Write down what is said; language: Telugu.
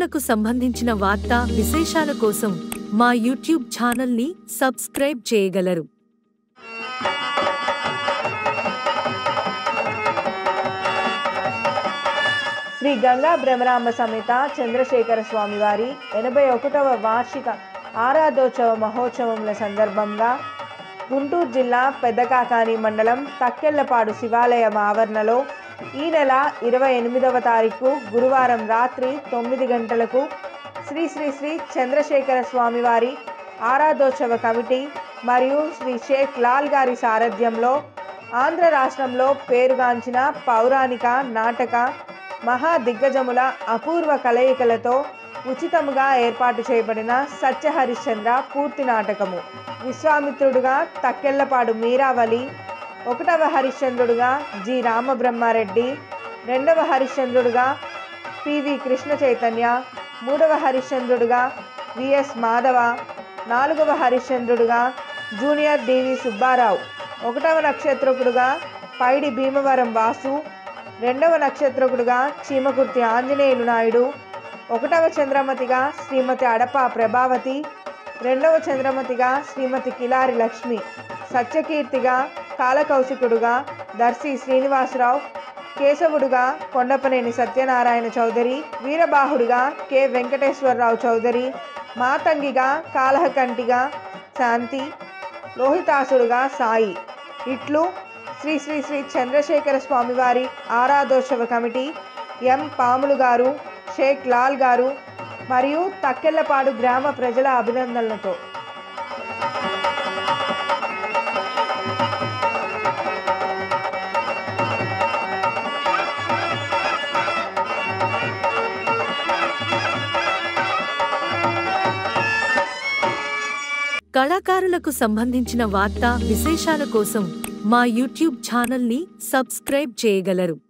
కళాకారులకు సంబంధించిన వార్తా విశేషాల కోసం మా యూట్యూబ్ ఛానల్ని సబ్స్క్రైబ్ చేయగలరు. శ్రీ గంగా భ్రమరాంబ సమేత చంద్రశేఖర స్వామివారి 81వ వార్షిక ఆరాధోత్సవ మహోత్సవముల సందర్భంగా గుంటూరు జిల్లా పెద్దకాకాని మండలం తక్కెళ్లపాడు శివాలయం ఆవరణలో ఈ నెల 28వ తారీఖు గురువారం రాత్రి 9 గంటలకు శ్రీ శ్రీ శ్రీ చంద్రశేఖర స్వామివారి ఆరాధోత్సవ కమిటీ మరియు శ్రీ షేక్ లాల్ గారి సారథ్యంలో ఆంధ్ర రాష్ట్రంలో పేరుగాంచిన పౌరాణిక నాటక మహా దిగ్గజముల అపూర్వ కలయికలతో ఉచితముగా ఏర్పాటు చేయబడిన సత్యహరిశ్చంద్ర పూర్తి నాటకము. విశ్వామిత్రుడుగా తక్కెళ్లపాడు మీరావళి, 1వ హరిశ్చంద్రుడుగా జి రామబ్రహ్మారెడ్డి, 2వ హరిశ్చంద్రుడుగా పివి కృష్ణ చైతన్య, 3వ హరిశ్చంద్రుడుగా విఎస్ మాధవ, 4వ హరిశ్చంద్రుడుగా జూనియర్ డివి సుబ్బారావు, 1వ నక్షత్రకుడుగా పైడి భీమవరం వాసు, 2వ నక్షత్రకుడుగా చీమకుర్తి ఆంజనేయులు నాయుడు, 1వ చంద్రమతిగా శ్రీమతి అడప ప్రభావతి, 2వ చంద్రమతిగా శ్రీమతి కిలారి లక్ష్మి, సత్యకీర్తిగా కాలకౌశికుడుగా దర్శి శ్రీనివాసరావు, కేశవుడుగా కొండపనేని సత్యనారాయణ చౌదరి, వీరబాహుడుగా కె వెంకటేశ్వరరావు చౌదరి, మాతంగిగా కాలహకంటిగా శాంతి, లోహితాసుడుగా సాయి. ఇట్లు శ్రీ శ్రీ శ్రీ చంద్రశేఖర స్వామివారి ఆరాధోత్సవ కమిటీ, ఎం పాములు గారు, షేక్ లాల్ గారు మరియు తక్కెళ్లపాడు గ్రామ ప్రజల అభినందనలతో. కళాకారులకు సంబంధించిన వార్తా విశేషాల కోసం మా యూట్యూబ్ ఛానల్ని సబ్స్క్రైబ్ చేయగలరు.